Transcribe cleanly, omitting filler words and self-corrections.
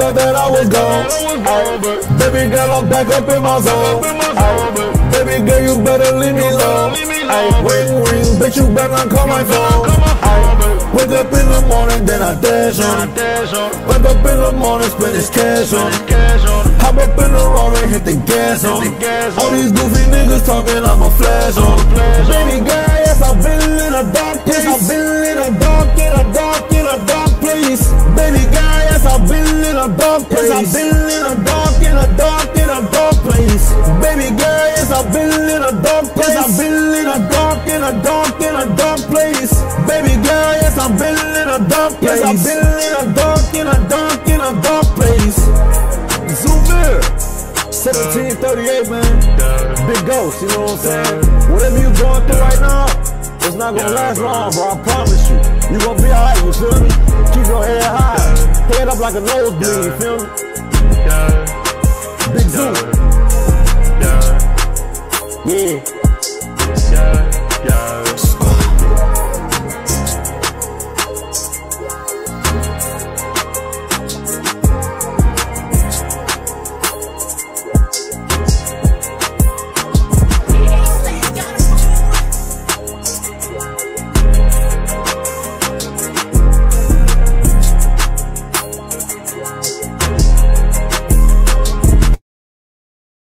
thought that I was gone. Baby girl, I'm back up in my zone. Baby girl, you better leave me alone. Ring, ring, bitch, you better not call my phone. Wake up in the morning, then I dash on. Wake up in the morning, spend this cash on. Hop up in the road and hit the gas on. All these goofy niggas talking, I'ma flash on. Baby girl, yes, I've been in a dark place. I've been in a dark place. Baby girl, yes, I've been in a dark place. I've been in a dark place. Baby girl, yes, I've been in a dark place. I've been in a dark place. Baby girl, yes, I've been in a dark place. I've been in a dark place. Zoom in. 1738, man. Big ghost, you know what I'm saying? Whatever you going through right now, it's not gonna last long, bro. I promise you. You gonna be alright, you feel me? Keep your head high. Head up like a nosebleed, you feel me? Big Zoom. Yeah.